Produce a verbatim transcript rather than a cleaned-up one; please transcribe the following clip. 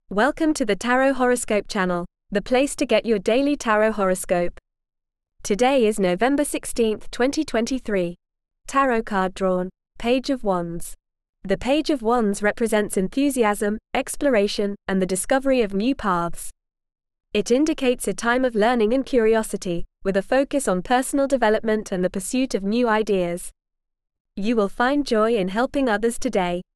Welcome to the Tarot Horoscope channel, the place to get your daily tarot horoscope. Today is November sixteenth, twenty twenty-three. Tarot card drawn, Page of Wands. The Page of Wands represents enthusiasm, exploration, and the discovery of new paths. It indicates a time of learning and curiosity, with a focus on personal development and the pursuit of new ideas. You will find joy in helping others today,